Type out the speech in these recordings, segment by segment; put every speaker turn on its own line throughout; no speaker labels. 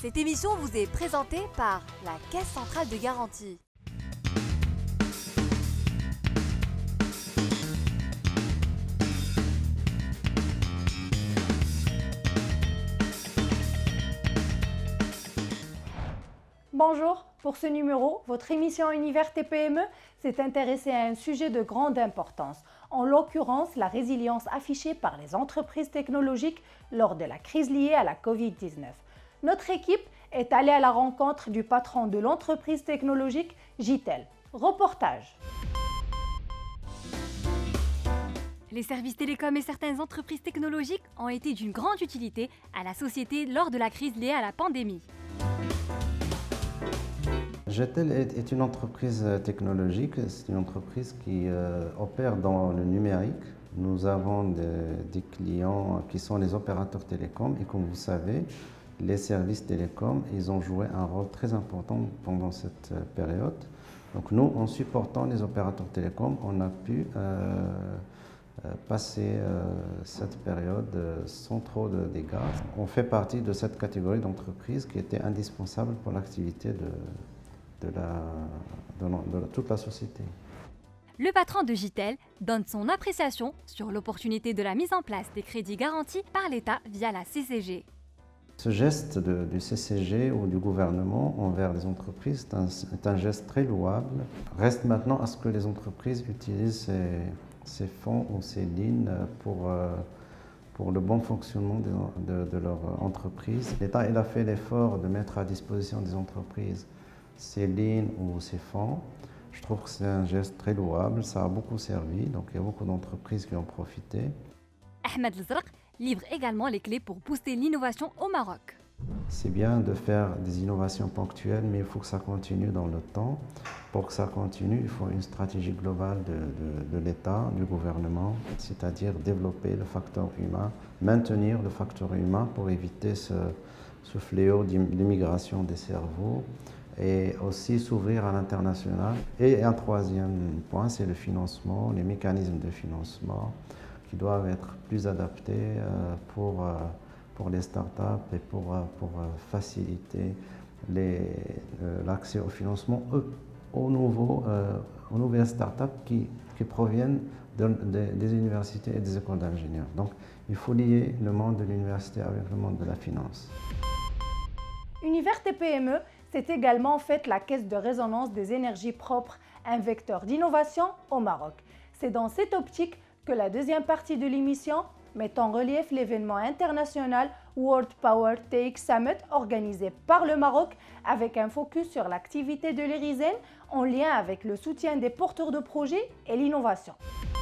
Cette émission vous est présentée par la Caisse centrale de garantie.
Bonjour, pour ce numéro, votre émission Univers TPME s'est intéressée à un sujet de grande importance, en l'occurrence la résilience affichée par les entreprises technologiques lors de la crise liée à la Covid-19. Notre équipe est allée à la rencontre du patron de l'entreprise technologique Gitel. Reportage.
Les services télécoms et certaines entreprises technologiques ont été d'une grande utilité à la société lors de la crise liée à la pandémie.
Gitel est une entreprise technologique, c'est une entreprise qui opère dans le numérique. Nous avons des clients qui sont les opérateurs télécoms et comme vous savez, les services télécoms, ils ont joué un rôle très important pendant cette période. Donc nous, en supportant les opérateurs télécoms, on a pu passer cette période sans trop de dégâts. On fait partie de cette catégorie d'entreprises qui était indispensable pour l'activité de toute la société.
Le patron de Gitel donne son appréciation sur l'opportunité de la mise en place des crédits garantis par l'État via la CCG.
Ce geste du CCG ou du gouvernement envers les entreprises est un geste très louable. Reste maintenant à ce que les entreprises utilisent ces fonds ou ces lignes pour le bon fonctionnement de leur entreprise. L'État a fait l'effort de mettre à disposition des entreprises ces lignes ou ces fonds. Je trouve que c'est un geste très louable, ça a beaucoup servi, donc il y a beaucoup d'entreprises qui ont profité.
Ahmed Lzraq livre également les clés pour booster l'innovation au Maroc.
C'est bien de faire des innovations ponctuelles, mais il faut que ça continue dans le temps. Pour que ça continue, il faut une stratégie globale de l'État, du gouvernement, c'est-à-dire développer le facteur humain, maintenir le facteur humain pour éviter ce fléau d'immigration des cerveaux, et aussi s'ouvrir à l'international. Et un troisième point, c'est le financement, les mécanismes de financement qui doivent être plus adaptés pour les startups et pour faciliter l'accès au financement aux nouvelles startups qui proviennent des universités et des écoles d'ingénieurs. Donc il faut lier le monde de l'université avec le monde de la finance.
Univers TPME, c'est également en fait la caisse de résonance des énergies propres, un vecteur d'innovation au Maroc. C'est dans cette optique que la deuxième partie de l'émission met en relief l'événement international World Power TX Summit organisé par le Maroc avec un focus sur l'activité de l'IRISEN en lien avec le soutien des porteurs de projets et l'innovation.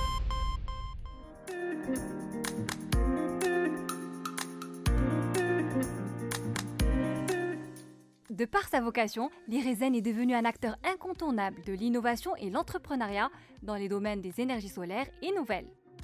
De par sa vocation, l'IRISEN est devenu un acteur incontournable de l'innovation et l'entrepreneuriat dans les domaines des énergies solaires et nouvelles.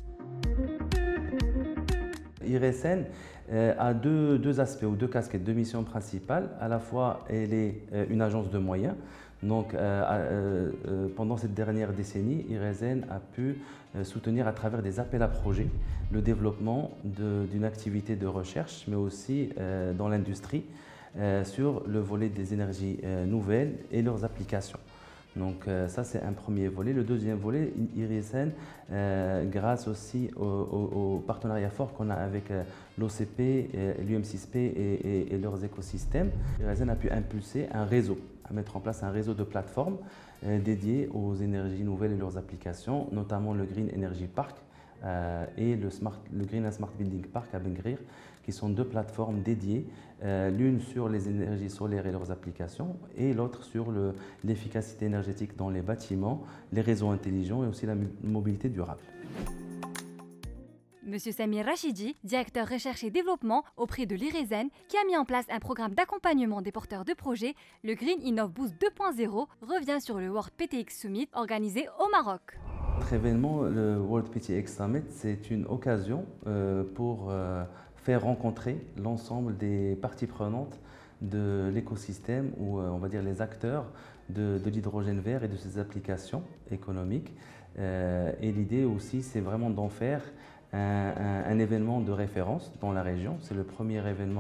IRISEN a deux aspects ou deux casquettes, deux missions principales. À la fois, elle est une agence de moyens. Donc, pendant cette dernière décennie, IRISEN a pu soutenir à travers des appels à projets le développement d'une activité de recherche, mais aussi dans l'industrie, sur le volet des énergies nouvelles et leurs applications. Donc ça c'est un premier volet. Le deuxième volet, IRISEN, grâce aussi au partenariat fort qu'on a avec l'OCP, l'UM6P et leurs écosystèmes, IRISEN a pu impulser un réseau, à mettre en place un réseau de plateformes dédiées aux énergies nouvelles et leurs applications, notamment le Green Energy Park et le Green and Smart Building Park à Bengrir, qui sont deux plateformes dédiées, l'une sur les énergies solaires et leurs applications, et l'autre sur l'efficacité énergétique dans les bâtiments, les réseaux intelligents et aussi la mobilité durable.
Monsieur Samir Rachidi, directeur recherche et développement auprès de l'IRISEN, qui a mis en place un programme d'accompagnement des porteurs de projets, le Green Innov Boost 2.0, revient sur le World PTX Summit organisé au Maroc.
Notre événement, le World PTX Summit, c'est une occasion pour faire rencontrer l'ensemble des parties prenantes de l'écosystème ou on va dire les acteurs de l'hydrogène vert et de ses applications économiques. Et l'idée aussi, c'est vraiment d'en faire un événement de référence dans la région. C'est le premier événement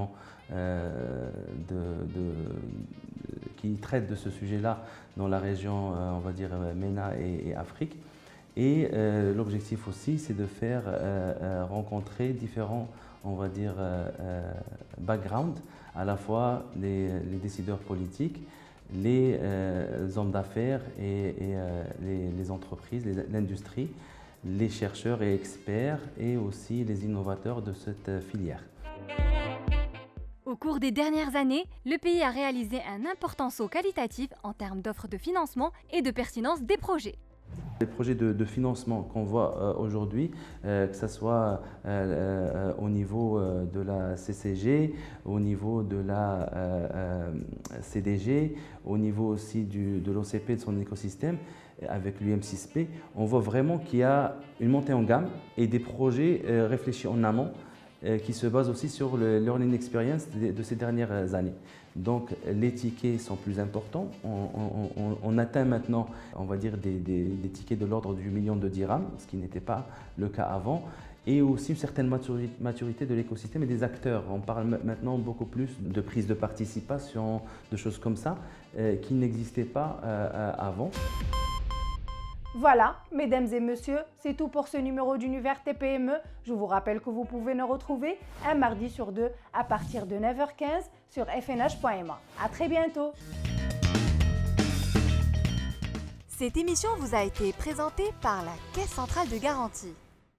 qui traitent de ce sujet-là dans la région, on va dire, MENA et Afrique. Et l'objectif aussi, c'est de faire rencontrer différents, on va dire, backgrounds, à la fois les décideurs politiques, les hommes d'affaires et les entreprises, l'industrie, les chercheurs et experts et aussi les innovateurs de cette filière.
Au cours des dernières années, le pays a réalisé un important saut qualitatif en termes d'offres de financement et de pertinence des projets.
Les projets de financement qu'on voit aujourd'hui, que ce soit au niveau de la CCG, au niveau de la CDG, au niveau aussi de l'OCP, de son écosystème, avec l'UM6P, on voit vraiment qu'il y a une montée en gamme et des projets réfléchis en amont qui se basent aussi sur le learning experience de ces dernières années. Donc les tickets sont plus importants. On atteint maintenant, on va dire, des tickets de l'ordre du million de dirhams, ce qui n'était pas le cas avant. Et aussi une certaine maturité de l'écosystème et des acteurs. On parle maintenant beaucoup plus de prise de participation, de choses comme ça, qui n'existaient pas avant.
Voilà, mesdames et messieurs, c'est tout pour ce numéro d'Univers TPME. Je vous rappelle que vous pouvez nous retrouver un mardi sur 2 à partir de 9h15 sur fnh.ma. À très bientôt.
Cette émission vous a été présentée par la Caisse centrale de garantie.